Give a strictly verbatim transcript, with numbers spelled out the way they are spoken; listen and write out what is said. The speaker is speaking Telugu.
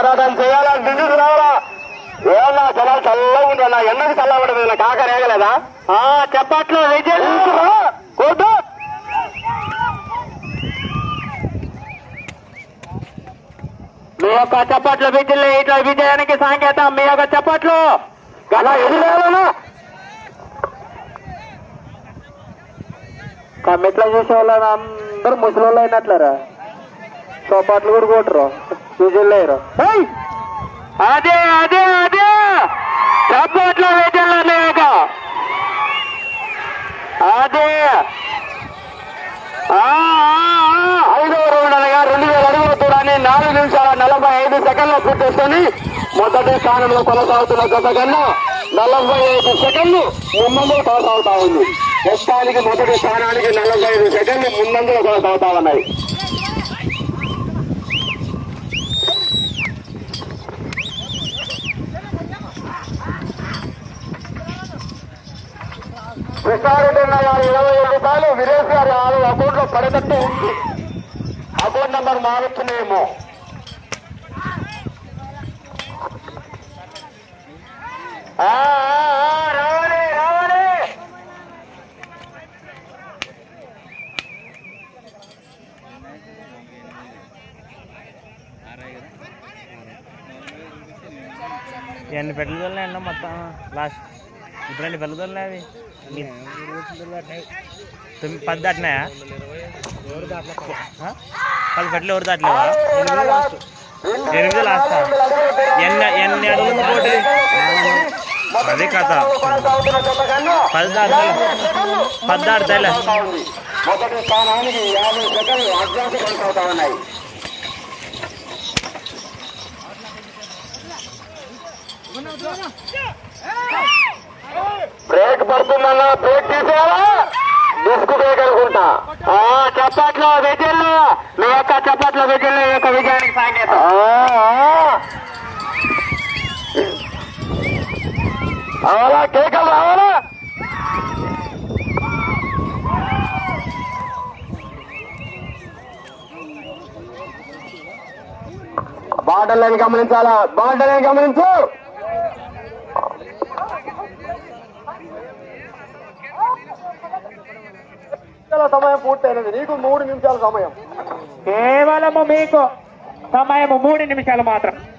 పోరాటం చేయాలా దిగుడు రావాలా ఏమన్నా జనాలు చల్లగా ఉండాలా ఎన్నది చల్లబడదు నా కాక రేగలేదా చెప్పట్లో విజయ్ కోటు మీ యొక్క చప్పట్లు విజయ్ ఇట్లా విజయానికి సంకేతం మీ యొక్క చప్పట్లు అలా ఎదురేయాలనా కమ్మిట్లా చూసే వాళ్ళని అందరూ ముసలి అయినట్లరా చోపాట్లు కూడా కొట్టరు విజయ్ లేరు అదే అదే అదే చప్పట్లో విజయ్ లేక అదే ఐదవ రౌండ్ అనగా రెండు వేల అడుగుల దూరాన్ని నాలుగు నిమిషాల నలభై ఐదు సెకండ్లు పూర్తి చేసుకొని మొదటి స్థానంలో కొనసాగుతున్న గత కన్నా నలభై ఐదు సెకండ్లు ముందంజలో కొనసాగుతా ఉంది. ప్రస్తుతానికి మొదటి స్థానానికి నలభై ఐదు సెకండ్లు ముందంజలో కొనసాగుతా ఉన్నాయి. కృష్ణారెడ్డి అన్న గారు ఇరవై ఐదు రూపాయలు వీరేష్ గారి ఆరు అకౌంట్ లో పడేటట్టు ఉంది. అకౌంట్ నెంబర్ మారుతున్నాయేమో. రావాలి రావాలి ఎన్ని పెట్టలు తోలినాయండి మొత్తం లాస్ట్ ఇప్పుడు ఎన్ని పెట్టలు తోలినాయి అవి పది దాటినాయా పది పెట్టలు ఎవరు దాటలేవా ఎనిమిది లాస్ట్ ఎన్ని ఎన్ని అడుగులు పోటీ అదే కథ పది దాడతాయి పది దాడతాయిలే మొదటి స్థానానికి యాభై సెకండ్లు అడ్వాన్స్ కొనసాగుతా ఉన్నాయి. బ్రేక్ పడుతుందన్నా బ్రేక్ తీసేయాలా డిస్క్ బ్రేక్ అనుకుంటా. చప్పట్లో విజయల్లో మీ యొక్క చప్పట్లో విజయల్లో ఈ యొక్క విజయానికి సంకేతం. అవలా కేకలు రావాలా బాటలని గమనించాలా బాటలని గమనించు. సమయం పూర్తయినది. నీకు మూడు నిమిషాల సమయం. కేవలము మీకు సమయము మూడు నిమిషాలు మాత్రం.